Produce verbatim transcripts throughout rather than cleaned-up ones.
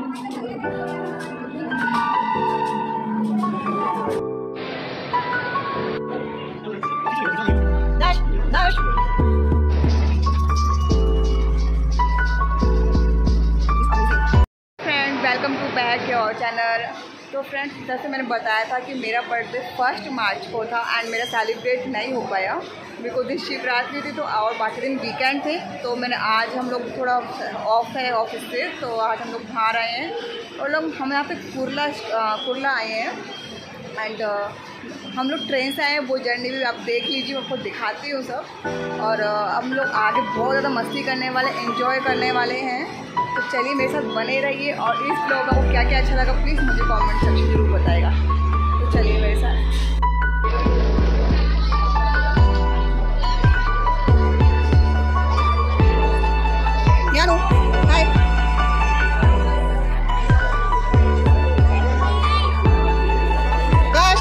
Welcome to back your channel. तो friends, जैसे मैंने बताया था कि मेरा बर्थडे फर्स्ट मार्च को था एंड मेरा सेलिब्रेट नहीं हो पाया बिकॉज दिन शिवरात्रि थी तो और बाकी दिन वीकेंड थे। तो मैंने आज हम लोग थोड़ा ऑफ है ऑफिस से, तो आज हम लोग बाहर आए हैं और लोग हम यहाँ पे कुर्ला कुर्ला आए हैं एंड हम लोग ट्रेन से आए हैं। वो जर्नी भी आप देख लीजिए, मैं आपको दिखाती हूँ सब। और हम लोग आगे बहुत ज़्यादा मस्ती करने वाले, एंजॉय करने वाले हैं। तो चलिए मेरे साथ बने रहिए और इस ब्लॉग में आपको क्या क्या अच्छा लगा प्लीज़ मुझे कमेंट सेक्शन जरूर बताएगा। तो चलिए मेरे साथ। यानो हाय, काश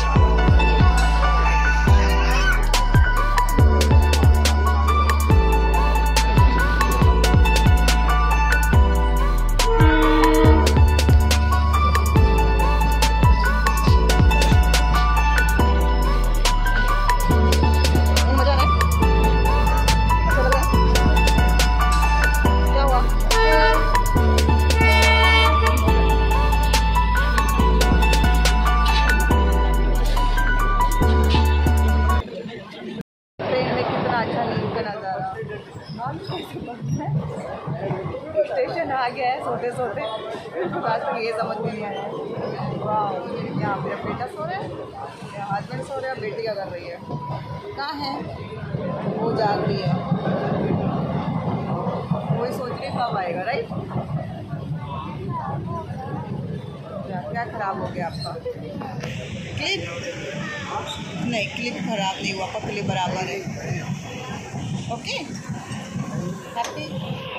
स्टेशन आ गया है सोते सोते। आज तक ये समझ में नहीं आया। वाह, यहाँ मेरा बेटा सो रहा है, यहाँ हस्बैंड सो रहा है, बेटी क्या कर रही है, कहाँ है वो, जाग रही है। वही सोच रही कब आएगा, राइट। क्या खराब हो गया आपका क्लिप? नहीं, क्लिप खराब नहीं हुआ, आपका क्लिप बराबर है। Okay, happy.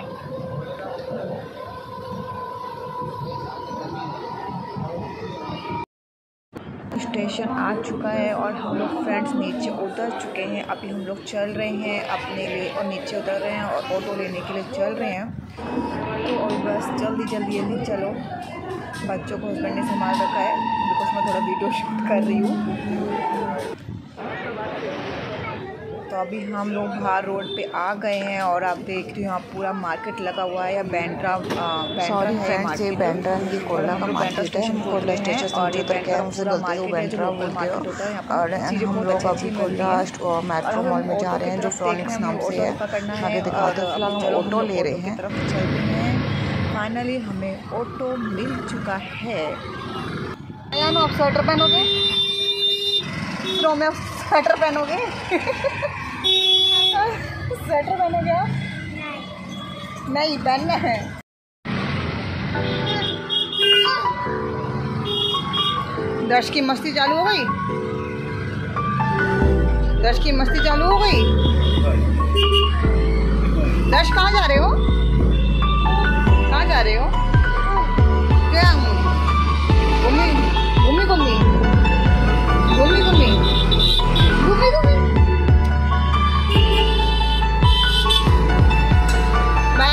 स्टेशन आ चुका है और हम लोग फ्रेंड्स नीचे उतर चुके हैं। अभी हम लोग चल रहे हैं अपने लिए और नीचे उतर रहे हैं और ऑटो लेने के लिए चल रहे हैं। तो और बस जल्दी जल्दी जल्दी चलो। बच्चों को हस्बैंड ने संभाल रखा है बिकॉज मैं थोड़ा वीडियो शूट कर रही हूँ। तो अभी हम लोग बाहर रोड पे आ गए हैं और आप देख रहे हो यहाँ पूरा मार्केट लगा हुआ है। या बैंड्रा सॉरी फ्रेंड्स, ये बैंड्रा की कोयला का मार्केट है। कोयला स्टेशन और ये करके हमसे गलती हो बैंड्रा बोल के। और हम लोग अभी कोयला मेट्रो मॉल में जा रहे हैं जो फ्रॉनिक्स नाम से है। आगे दिखाते हैं। फिलहाल हम ऑटो ले रहे हैं। फाइनली हमें ऑटो मिल चुका है। यानो आप स्वेटर पहनोगे? तो मैं स्वेटर पहनोगे? स्वेटर पहनोगे आप? नहीं पहनना है। दर्श की मस्ती चालू हो गई। दर्श की मस्ती चालू हो गई। दर्श कहाँ जा रहे हो? कहाँ जा रहे हो? क्या घूमी घूमी घूमी घूमी घूमी घूमी घूमी बाय।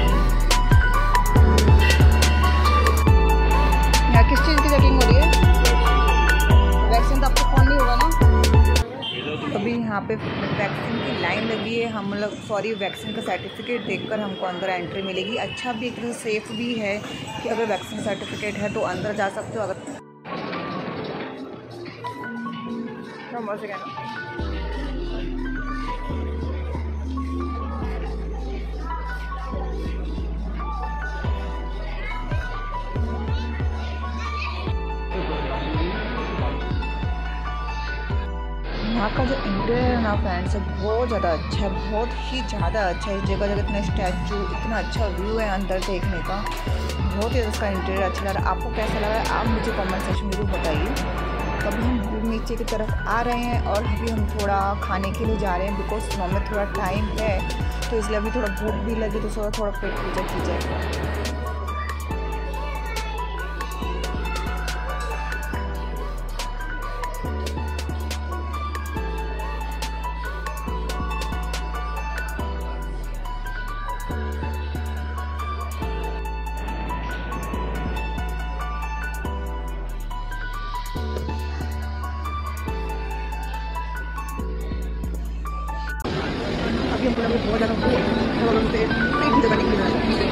यहाँ किस चीज़ की चेकिंग हो रही है? वैक्सीन तो आपको फोन नहीं होगा ना? अभी यहाँ पे वैक्सीन की लाइन लगी है। हम लोग सॉरी वैक्सीन का सर्टिफिकेट देखकर हमको अंदर एंट्री मिलेगी। अच्छा भी एक तरह से सेफ भी है कि अगर वैक्सीन सर्टिफिकेट है तो अंदर जा सकते हो। अगर नंबर से कहना यहाँ का जो इंटीरियर है ना फ्रेंड्स बहुत ज़्यादा अच्छा है, बहुत ही ज़्यादा अच्छा है। इस जगह जगह इतना स्टैचू, इतना अच्छा व्यू है अंदर देखने का। बहुत ही इसका इंटीरियर अच्छा लग रहा है। आपको कैसा लगा है आप मुझे कमेंट सेक्शन में जरूर बताइए। अभी हम नीचे की तरफ आ रहे हैं और अभी हम थोड़ा खाने के लिए जा रहे हैं बिकॉज सुबह में थोड़ा टाइम है तो इसलिए अभी थोड़ा भूख भी लगी तो थोड़ा थोड़ा पेट पूजा की जाए। क्योंकि हमको लगा बहुत ज़्यादा पेट जगह निकल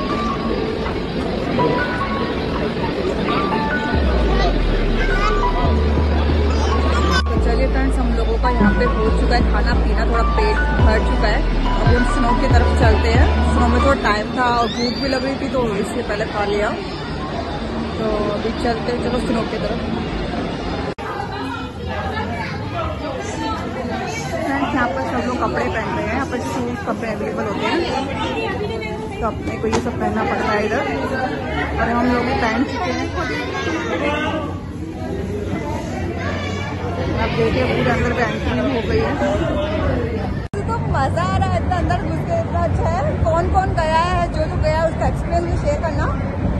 चलिए फ्रेंड्स, हम लोगों का यहाँ पे हो चुका है खाना पीना, थोड़ा पेट भर चुका है। अभी हम स्नो की तरफ चलते हैं। स्नो में थोड़ा टाइम था और भूख भी लग रही थी तो इससे पहले खा लिया। तो अभी चलते हैं, चलो स्नो की तरफ। फ्रेंड्स, यहाँ पर सब लोग कपड़े पहन रहे हैं। यहाँ पर शूज कपड़े अवेलेबल होते हैं तो अपने को ये सब पहनना पड़ता है इधर, और हम लोग भी पहन चुके हैं। आप देखिए पूरे अंदर पे एंट्री हो गई है। तो मजा आ रहा है इतना अंदर घुस के, इतना अच्छा है। कौन कौन गया है, जो जो गया है उसका एक्सपीरियंस भी शेयर करना।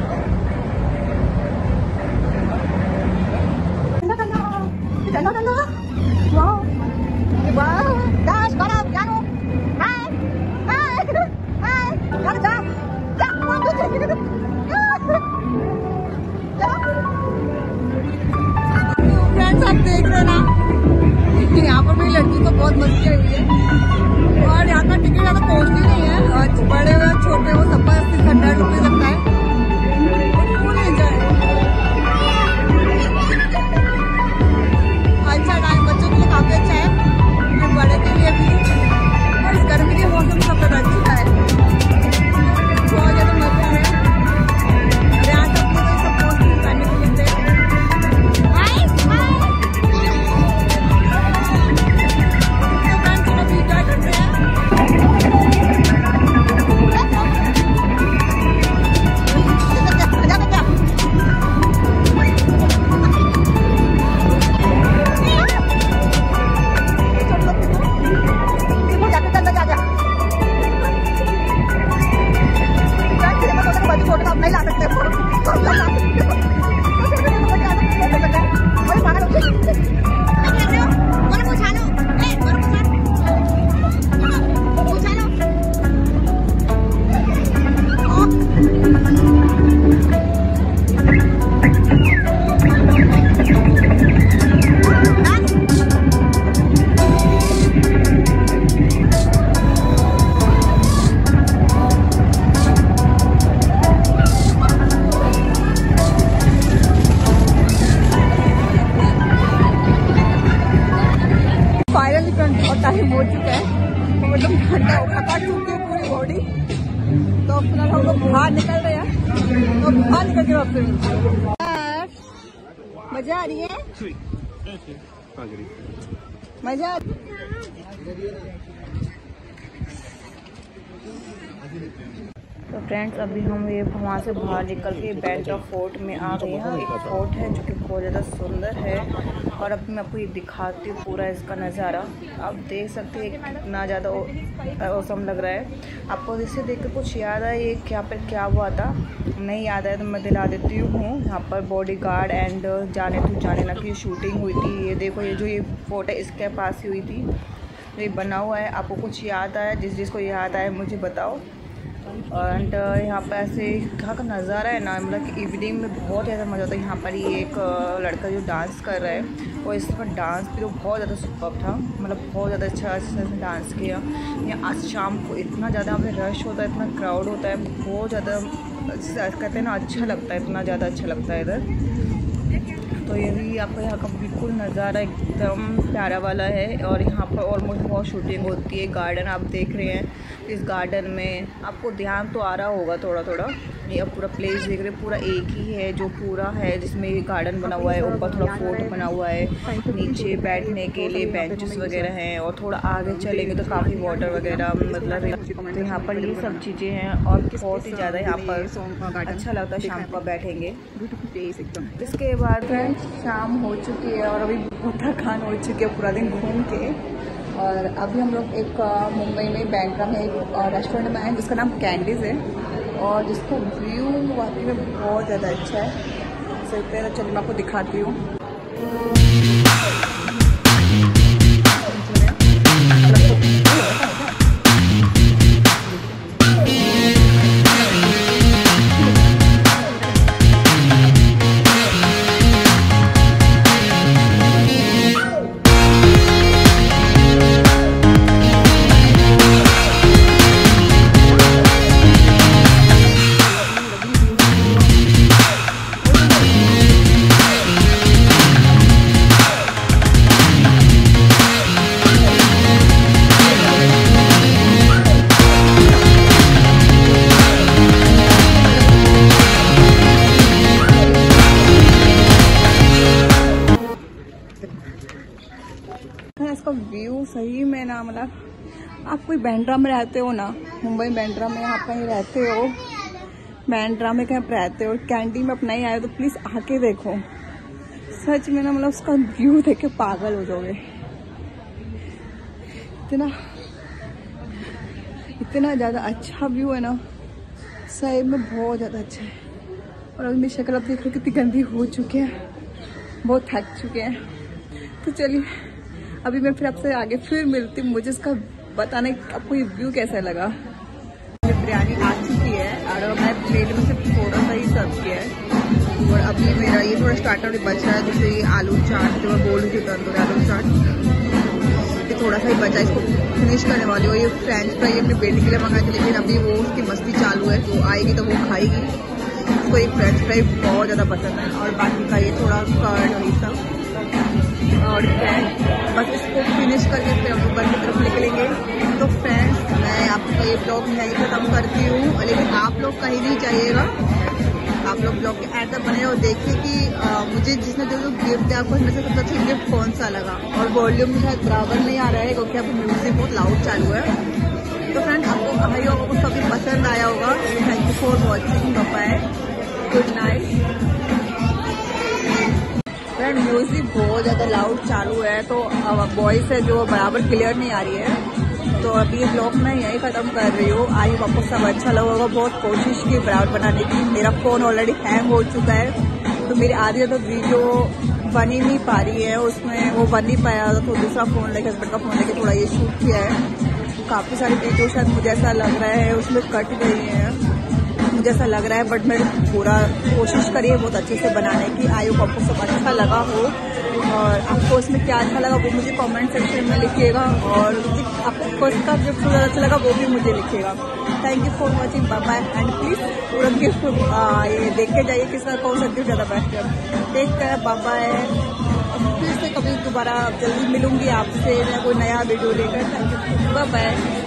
ठंडा ठंडा वाह वाह दाश बड़ा जानो हाय हाय हाय चल जा जा वन टू थ्री फ्रेंड्स, आप देख रहे हैं ना, यहाँ पर मेरी लड़की को बहुत मस्ती हुई है। और यहाँ का टिकट ज़्यादा कॉस्टली नहीं है, और बड़े हो छोटे हो सबका सिर्फ हंड्रेड रुपीज लगता है। फुल एंजॉय, अच्छा टाइम बच्चों के लिए काफी अच्छा है, और बड़े के लिए भी। और इस गर्मी के मौसम सब तक अच्छा है, बहुत ज़्यादा मजा है। यहाँ तक तो सब कॉस्टली करने को मिलते हैं। टाइम हो चुका है, तो मतलब ठंडा थका चुकी है पूरी बॉडी। तो फिलहाल हम लोग बाहर निकल रहे हैं, तो बाहर निकल के वापस मजा आ रही है, मजा आ रही तो फ्रेंड्स, अभी हम ये वहाँ से बाहर निकल के बैंड्रा फोर्ट में आ गए हैं। एक फोर्ट है जो कि बहुत ज़्यादा सुंदर है, और अब मैं आपको ये दिखाती हूँ पूरा इसका नज़ारा। आप देख सकते हैं कितना ज़्यादा औसम लग रहा है। आपको इससे देख कर कुछ याद आया ये क्या पर क्या हुआ था? नहीं याद आया तो मैं दिला देती हूँ। यहाँ पर बॉडी गार्ड एंड जाने तू जाने ना की शूटिंग हुई थी। ये देखो, ये जो ये फोर्ट है इसके पास ही हुई थी, ये बना हुआ है। आपको कुछ याद आया? जिस जिसको याद आया मुझे बताओ। एंड यहाँ पर ऐसे यहाँ का नज़ारा है ना, मतलब कि इवनिंग में बहुत ज़्यादा मज़ा आता है। यहाँ पर ये एक लड़का जो डांस कर रहा है, और इस पर डांस भी तो बहुत ज़्यादा सुपर्ब था, मतलब बहुत ज़्यादा अच्छा इसने डांस किया। यहाँ आज शाम को इतना ज़्यादा यहाँ पे रश होता है, इतना क्राउड होता है, बहुत ज़्यादा कहते हैं ना अच्छा लगता है, इतना ज़्यादा अच्छा लगता है इधर। तो ये भी आपको यहाँ का बिल्कुल नज़ारा एकदम प्यारा वाला है, और यहाँ पर ऑलमोस्ट बहुत शूटिंग होती है। गार्डन आप देख रहे हैं, इस गार्डन में आपको ध्यान तो आ रहा होगा थोड़ा थोड़ा। ये अब पूरा प्लेस देख रहे हैं, पूरा एक ही है जो पूरा है, जिसमें ये गार्डन बना हुआ है, ऊपर थोड़ा फोर्ट बना हुआ है, नीचे बैठने के लिए बेंचेस वगैरह हैं, और थोड़ा आगे चलेंगे तो काफ़ी वाटर वगैरह मतलब। तो यहाँ पर ये सब चीज़ें हैं, और बहुत ही ज़्यादा यहाँ पर अच्छा लगता है शाम को बैठेंगे। इसके बाद शाम हो चुकी है, और अभी बहुत थकान हो चुकी है पूरा दिन घूम के। और अभी हम लोग एक मुंबई में बैंड्रा में एक रेस्टोरेंट में आए जिसका नाम कैंडीज़ है, और जिसका व्यू वाकई में बहुत ज़्यादा अच्छा है। चलते चलिए मैं आपको दिखाती हूँ। इसका व्यू सही में ना, मतलब आप कोई बांद्रा में रहते हो ना, मुंबई बांद्रा में आप कहीं रहते हो, बांद्रा में कहीं रहते हो और कैंडी में अपना ही आए तो प्लीज़ आके देखो। सच में ना मतलब उसका व्यू देख के पागल हो जाओगे। इतना इतना ज़्यादा अच्छा व्यू है ना, सही में बहुत ज़्यादा अच्छा है। और अभी मेरी शक्ल आप देख लो कितनी गंदी हो चुकी है, बहुत थक चुके हैं। तो चलिए अभी मैं फिर आपसे आगे फिर मिलती हूँ, मुझे इसका बताना आपको ये व्यू कैसा लगा। बिरयानी आ चुकी है और मैं प्लेट में सिर्फ थोड़ा सा ही सर्व किया है और अभी मेरा ये थोड़ा स्टार्टर भी बचा है, जैसे ये आलू चाट जो मैं बोल रही थी, तंदूरी आलू चाट, ये थोड़ा सा ही बचा है, इसको फिनिश करने वाली हो। ये फ्रेंच फ्राई अपने बेटी के लिए मंगाई थी, लेकिन अभी वो उसकी मस्ती चालू है, तो आएगी तो वो खाएगी। उसको ये फ्रेंच फ्राई बहुत ज़्यादा पसंद है और बाकी का ये थोड़ा कर्ड और ये सब और फ्रेंड्स, बस इसको फिनिश करके फिर हम लोग घर की तरफ निकलेंगे। तो फ्रेंड्स, मैं आपका ये ब्लॉग यहीं ख़त्म करती हूँ, लेकिन आप लोग कहीं नहीं जाइएगा, आप लोग ब्लॉग के एंड तक बने और देखिए कि आ, मुझे जिसने जो जो गिफ्ट है आपको इनमें से सबसे अच्छा गिफ्ट कौन सा लगा। और वॉल्यूम भी शायद बराबर नहीं आ रहा है क्योंकि अभी म्यूजिक बहुत लाउड चालू है। तो फ्रेंड्स, आपको आई होगा, आपको सभी पसंद आया होगा। Thank you for watching, bye, good night. Friend, music बहुत ज़्यादा लाउड चालू है तो वॉइस है जो बराबर क्लियर नहीं आ रही है। तो अभी ये ब्लॉग मैं यही ख़त्म कर रही हूँ। आई होप आपको सब अच्छा लगा होगा। बहुत कोशिश की बराबर बनाने की, मेरा फ़ोन ऑलरेडी हैंग हो चुका है तो मेरी आधी तो वीडियो बन ही नहीं पा रही है, उसमें वो बन नहीं पाया तो दूसरा फ़ोन लेके, हस्बैंड का फ़ोन लेके थोड़ा ये शूट किया है। काफ़ी सारी वीडियो शायद मुझे ऐसा लग रहा है उसमें कट गई है, मुझे ऐसा लग रहा है, बट मैं पूरा कोशिश करिए बहुत अच्छे से बनाने की। आई होप आपको सब अच्छा लगा हो और आपको इसमें क्या अच्छा लगा वो मुझे कमेंट सेक्शन में लिखिएगा और आपको फर्स्ट का गिफ्ट ज़्यादा अच्छा लगा वो भी मुझे लिखिएगा। Thank you for watching, bye bye and please पूरा गिफ्ट ये देख के जाइए किसका कौन सा गिफ्ट ज़्यादा बेस्ट है। Take care, bye bye. फिर से कभी दोबारा जल्दी मिलूंगी आपसे मैं कोई नया वीडियो लेकर। Thank you, bye bye.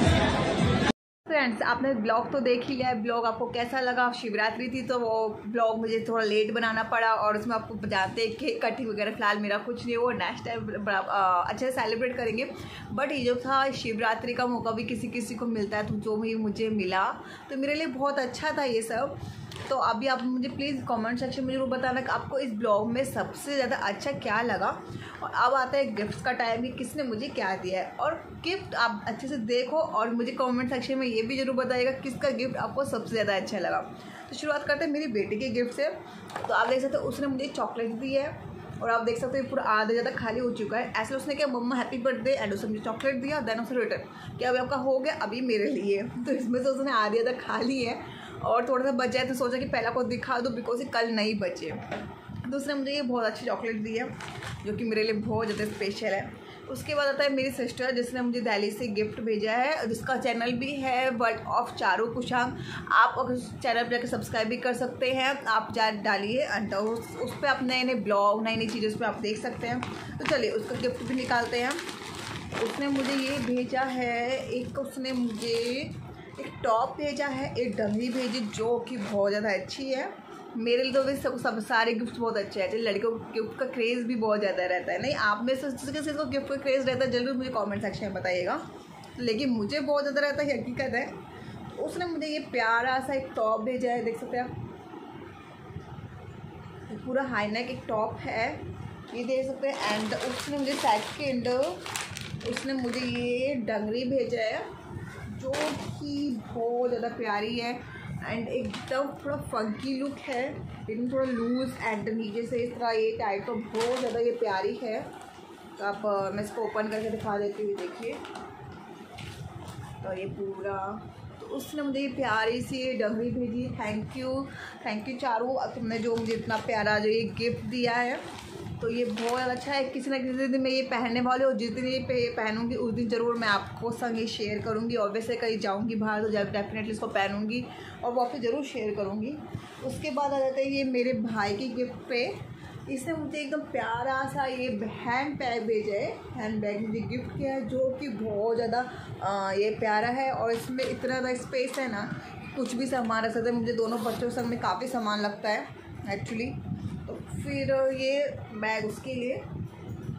Friends, आपने ब्लॉग तो देख ही लिया है। ब्लॉग आपको कैसा लगा? शिवरात्रि थी तो वो ब्लॉग मुझे थोड़ा लेट बनाना पड़ा और उसमें आपको जानते हैं केक कटिंग वगैरह फिलहाल मेरा कुछ नहीं, वो नेक्स्ट टाइम अच्छे से सेलिब्रेट करेंगे। बट ये जो था शिवरात्रि का मौका भी किसी किसी को मिलता है, तो जो भी मुझे मिला तो मेरे लिए बहुत अच्छा था ये सब। तो अभी आप मुझे प्लीज़ कमेंट सेक्शन में जरूर बताना कि आपको इस ब्लॉग में सबसे ज़्यादा अच्छा क्या लगा। और अब आता है गिफ्ट्स का टाइम कि किसने मुझे क्या दिया है, और गिफ्ट आप अच्छे से देखो और मुझे कमेंट सेक्शन में ये भी जरूर बताइएगा किसका गिफ्ट आपको सबसे ज़्यादा अच्छा लगा। तो शुरुआत करते हैं मेरी बेटी के गिफ्ट से। तो आप देख सकते हो उसने मुझे चॉकलेट दी है और आप देख सकते हो पूरा आधा ज़्यादा खाली हो चुका है। ऐसे उसने क्या, मम्मा हैप्पी बर्थडे एंड उसने मुझे चॉकलेट दिया, देन उसने रिटर्न क्या अभी आपका हो गया, अभी मेरे लिए। तो इसमें से उसने आधी ज़्यादा खाली है और थोड़ा सा बच जाए तो सोचा कि पहला को दिखा दो बिकॉज ये कल नहीं बचे। दूसरे मुझे ये बहुत अच्छी चॉकलेट दी है जो कि मेरे लिए बहुत ज़्यादा स्पेशल है। उसके बाद आता है मेरी सिस्टर जिसने मुझे दिल्ली से गिफ्ट भेजा है, जिसका चैनल भी है वर्ल्ड ऑफ चारू कुशांग। आप अगर चैनल पर जाकर सब्सक्राइब भी कर सकते हैं, आप जा डालिए एंड उस, उस पर आप नए नए ब्लॉग नई नई चीज़ें उस पर आप देख सकते हैं। तो चलिए उसका गिफ्ट भी निकालते हैं। उसने मुझे ये भेजा है, एक उसने मुझे एक टॉप भेजा है, एक डंगरी भेजी जो कि बहुत ज़्यादा अच्छी है। मेरे लिए तो वैसे सब, सब सारे गिफ्ट बहुत अच्छे हैं। लड़कियों को गिफ्ट का क्रेज़ भी बहुत ज़्यादा रहता है, नहीं आप में से किसी को गिफ्ट का क्रेज़ रहता है जरूर मुझे कमेंट सेक्शन में बताइएगा, लेकिन मुझे बहुत ज़्यादा रहता है, हकीकत है। तो उसने मुझे ये प्यारा सा एक टॉप भेजा है, देख सकते हैं आप, पूरा हाई नेक एक टॉप है, ये देख सकते हैं। एंड उसने मुझे सेकंड उसने मुझे ये डंगरी भेजा है जो कि बहुत ज़्यादा प्यारी है एंड एकदम थोड़ा फंकी लुक है, लेकिन थोड़ा लूज़ एंड नीचे से इस तरह ये टाइप तो बहुत ज़्यादा ये प्यारी है। तो आप मैं इसको ओपन करके दिखा देती हूँ, देखिए। तो ये पूरा, तो उसने मुझे ये प्यारी सी डंगरी भेजी। Thank you thank you Charu, तुमने जो मुझे इतना प्यारा जो ये गिफ्ट दिया है। तो ये बहुत अच्छा है, किसी ना किसी दिन मैं ये पहनने वाली हूँ, जिस दिन ये पहनूंगी उस दिन ज़रूर मैं आपको संग ये शेयर करूँगी। और वैसे कहीं जाऊँगी बाहर तो जब डेफिनेटली इसको पहनूंगी और वो आपसे ज़रूर शेयर करूँगी। उसके बाद आ जाता है ये मेरे भाई की गिफ्ट पे। इसने मुझे एकदम प्यारा सा ये हैंड बैग भेजा है, हैंड बैग मुझे गिफ्ट किया है जो कि बहुत ज़्यादा ये प्यारा है और इसमें इतना ज़्यादा स्पेस है ना, कुछ भी सामान रख सकते हैं। मुझे दोनों बच्चों संग में काफ़ी सामान लगता है एक्चुअली। तो फिर ये बैग उसके लिए,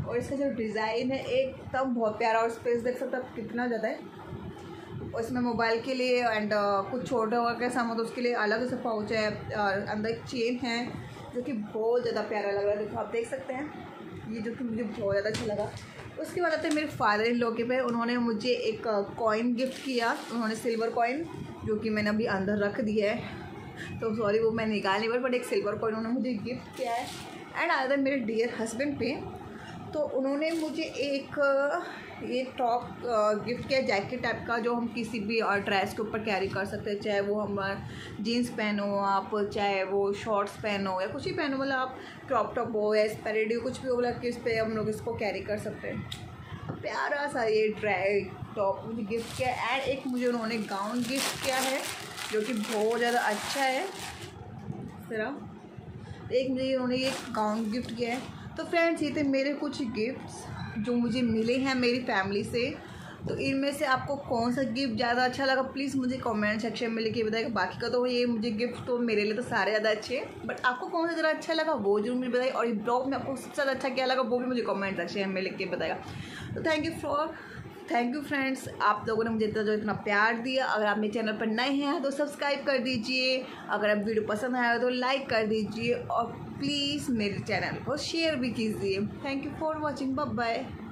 और इसका जो डिज़ाइन है एकदम बहुत प्यारा, और स्पेस देख सकते हैं आप कितना ज़्यादा है। और इसमें मोबाइल के लिए एंड uh, कुछ छोटा हुआ का सामान तो उसके लिए अलग से पाउच है, और अंदर एक चेन है जो कि बहुत ज़्यादा प्यारा लग रहा है। देखो आप देख सकते हैं, ये जो कि मुझे बहुत ज़्यादा अच्छा लगा। उसके बाद आते हैं मेरे फादर इन लॉ के पे, उन्होंने मुझे एक कॉइन गिफ्ट किया। उन्होंने सिल्वर कॉइन, जो कि मैंने अभी अंदर रख दिया है, तो सॉरी वो मैं निकाल नहीं पाई, बट एक सिल्वर कॉइन उन्होंने मुझे गिफ्ट किया है। एंड आते हैं मेरे डियर हस्बैंड पे, तो उन्होंने मुझे एक ये टॉप गिफ्ट किया, जैकेट टाइप का, जो हम किसी भी और ड्रेस के ऊपर कैरी कर सकते हैं, चाहे वो हम जीन्स पहनो आप, चाहे वो शॉर्ट्स पहनो या कुछ ही पहनो, मतलब आप क्रॉप टॉप हो या स्पेरेडी कुछ भी हो, मतलब कि इस पर हम लोग इसको कैरी कर सकते हैं। प्यारा सा ये ड्राई टॉप मुझे गिफ्ट किया। एंड एक मुझे उन्होंने गाउन गिफ्ट किया है जो कि बहुत ज़्यादा अच्छा है। फिर एक मुझे उन्होंने ये गाउन गिफ्ट किया है। तो फ्रेंड्स, ये थे मेरे कुछ गिफ्ट्स जो मुझे मिले हैं मेरी फैमिली से। तो इनमें से आपको कौन सा गिफ्ट ज़्यादा अच्छा लगा प्लीज़ मुझे कमेंट सेक्शन में लिख के बताइएगा। बाकी का तो ये मुझे गिफ्ट तो मेरे लिए तो सारे ज़्यादा अच्छे हैं, बट आपको कौन सा ज़्यादा अच्छा लगा वो जरूर मुझे बताइए। और इस ब्लॉग में आपको सबसे ज़्यादा अच्छा क्या लगा वो भी मुझे कमेंट सेक्शन में लिख के बताएगा। तो thank you for thank you friends, आप लोगों ने मुझे इतना जो इतना प्यार दिया। अगर आप मेरे चैनल पर नए हैं तो सब्सक्राइब कर दीजिए, अगर आप वीडियो पसंद आया तो लाइक कर दीजिए, और प्लीज़ मेरे चैनल को शेयर भी कीजिए। Thank you for watching, bye bye.